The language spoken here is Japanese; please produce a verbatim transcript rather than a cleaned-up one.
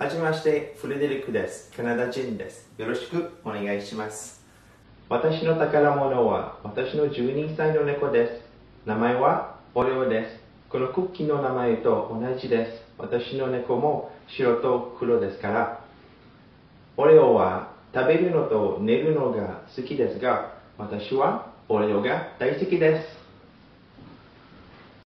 はじめまして、フレデリックです。カナダ人です。よろしくお願いします。私の宝物は私のじゅうにさいの猫です。名前はオレオです。このクッキーの名前と同じです。私の猫も白と黒ですから。オレオは食べるのと寝るのが好きですが、私はオレオが大好きです。